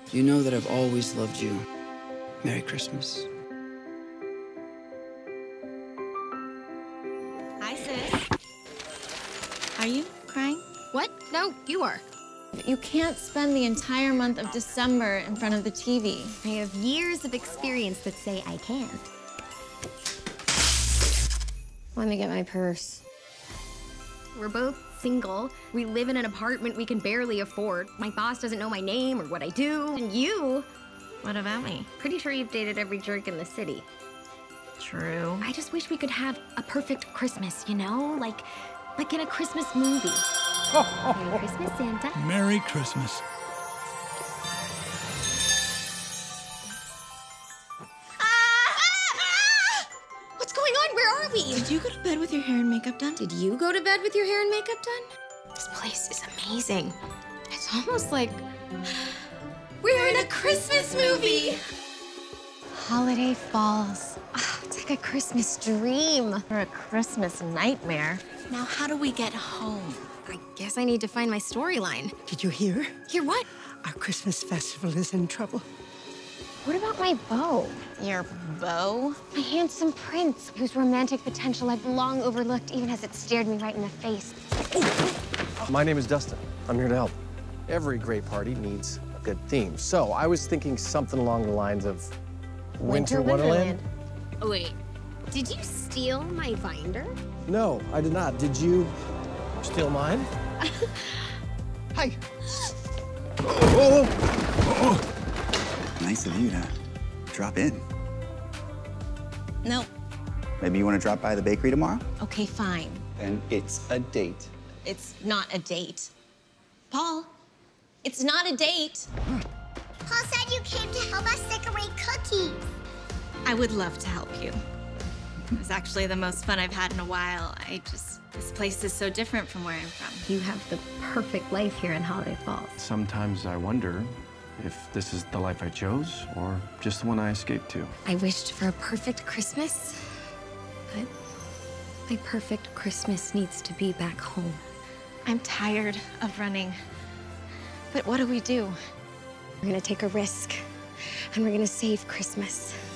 You know that I've always loved you. Merry Christmas. Hi, sis. Are you crying? What? No, you are. You can't spend the entire month of December in front of the TV. I have years of experience that say I can't. Let me get my purse. We're both single. We live in an apartment we can barely afford. My boss doesn't know my name or what I do. And you, What about me? pretty sure you've dated every jerk in the city. True. I just wish we could have a perfect Christmas, you know? Like in a Christmas movie. Merry Christmas, Santa. Merry Christmas. What's going on? Where are we? Did you go to bed with your hair and makeup done? Did you go to bed with your hair and makeup done? This place is amazing. It's almost like we're in a Christmas movie. Holiday Falls. Oh, it's like a Christmas dream. Or a Christmas nightmare. Now, how do we get home? I guess I need to find my storyline. Did you hear? Hear what? Our Christmas festival is in trouble. What about my beau? Your beau? My handsome prince, whose romantic potential I've long overlooked, even as it stared me right in the face. My name is Dustin. I'm here to help. Every great party needs a good theme. So I was thinking something along the lines of Winter Wonderland. Oh, wait. Did you steal my binder? No, I did not. Did you steal mine? Hi. Nice of you to drop in. No. Maybe you want to drop by the bakery tomorrow? Okay, fine. Then it's a date. It's not a date. Paul, it's not a date. Paul said you came to help us decorate cookies. I would love to help you. It was actually the most fun I've had in a while. This place is so different from where I'm from. You have the perfect life here in Holiday Falls. Sometimes I wonder if this is the life I chose or just the one I escaped to. I wished for a perfect Christmas, but my perfect Christmas needs to be back home. I'm tired of running. But what do we do? We're gonna take a risk, and we're gonna save Christmas.